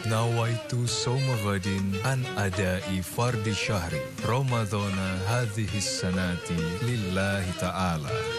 Nawaitu sawma ghadin an adai fardi syahri Ramadhana hadhihi sanati lillahi ta'ala.